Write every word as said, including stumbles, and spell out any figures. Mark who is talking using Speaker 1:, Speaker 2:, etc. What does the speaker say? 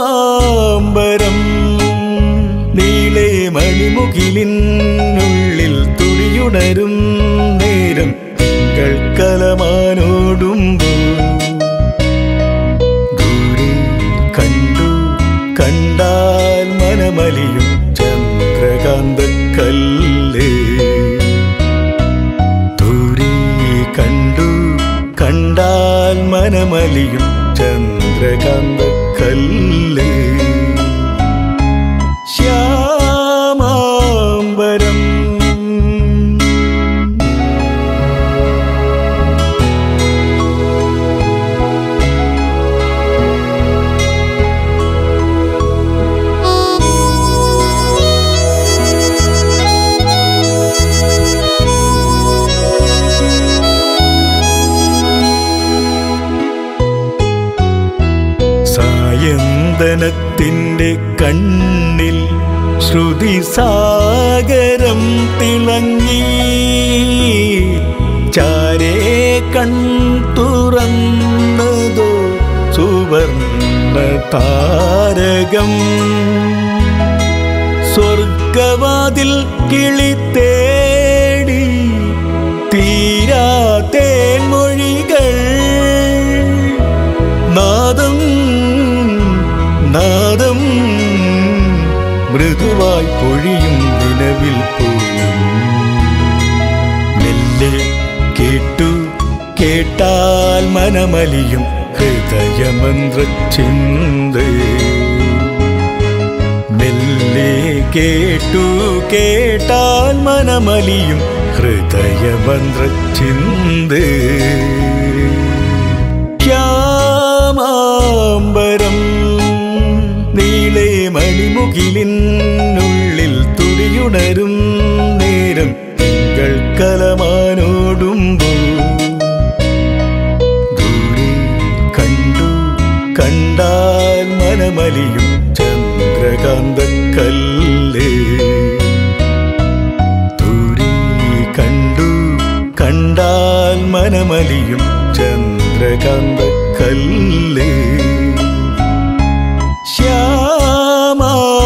Speaker 1: ശ്യാമാംബരം നീളെ മണിമുകിലിനുള്ളിൽ തുടിയുണരും നേരം തിങ്കൾ കലമാനോടുമ്പോൾ ദൂരെ കണ്ടു കണ്ടാൽ മനമലിയും ചന്ദ്രകാന്തക്കല്ല് ദൂരെ കണ്ടു കണ്ടാൽ മനമലിയും ചന്ദ്രകാന്തക്കല്ല് ശ്യാമാംബരം സായന്തനത്തിൻ്റെ കണ്ണിൽ ശ്രുതിസാഗരം തിളങ്ങി ചാരേ കൺ തുറന്നതോ സുവർണ്ണ താരകം സ്വർഗവാതിൽ കിളി തേടി തീരാ തേൻമൊഴികൾ നാദം നാദം മൃദുവായി പൊഴിയും നിലവിൽ പോലും മെല്ലെ കേട്ടു കേട്ടാൽ മനമലിയും ഹൃദയമന്ത്രചിന്ത മെല്ലെ കേട്ടു കേട്ടാൽ മനമലിയും ഹൃദയമന്ത്രചിന്ത ശ്യാമാംബരം നീളെ മണിമുകിലിനുള്ളിൽ തുടിയുണരും നേരം തിങ്കൾ കലമാനോടുമ്പോൾ ദൂരെ കണ്ടു കണ്ടാൽ മനമലിയും ചന്ദ്രകാന്തക്കല്ല് ദൂരെ കണ്ടു കണ്ടാൽ മനമലിയും ചന്ദ്രകാന്തക്കല്ല് ശ്യാമാ